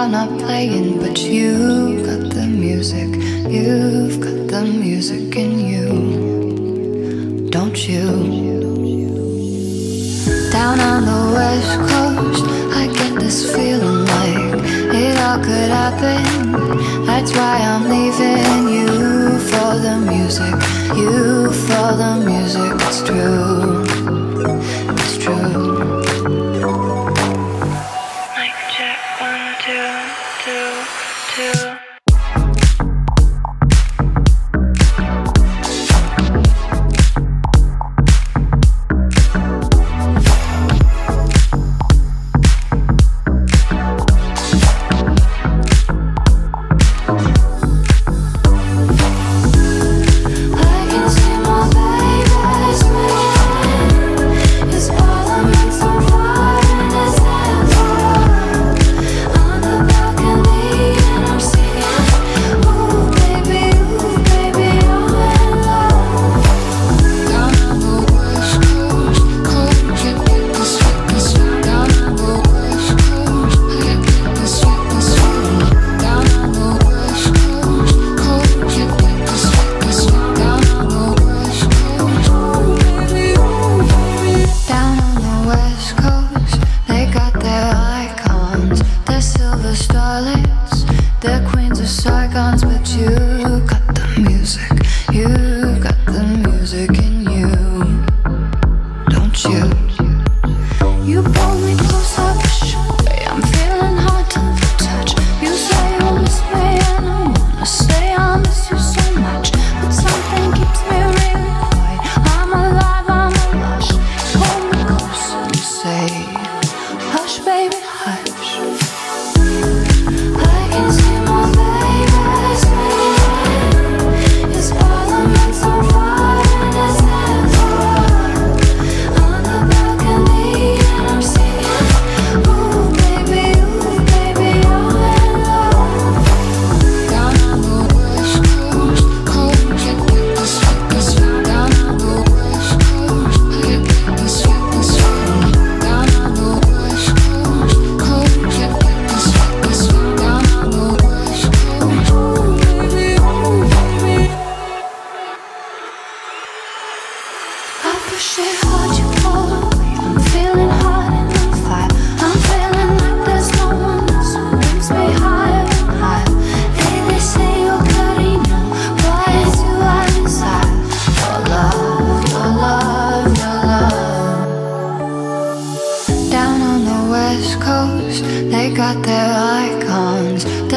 are not playing, but you got the music. You've got the music in you, don't you? Down on the west coast, I get this feeling like it all could happen. That's why I'm leaving you for the music. You for the music, it's true. It's true. Mic check, 1, 2, 2, 2.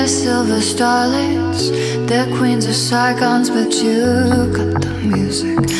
Silver starlets, they're queens of Saigons, but you got the music.